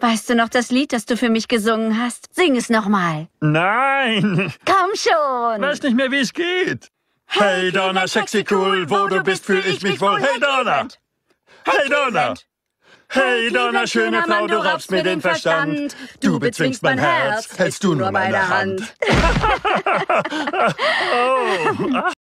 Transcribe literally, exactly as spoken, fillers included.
Weißt du noch das Lied, das du für mich gesungen hast? Sing es nochmal. Nein! Komm schon! Weiß nicht mehr, wie es geht. Hey Donna, sexy cool, wo du bist, fühl ich mich wohl. Hey Donna! Hey Donna! Hey Donna, schöne Frau, du raubst mir den Verstand. Du bezwingst mein Herz, hältst du nur meine Hand. Oh.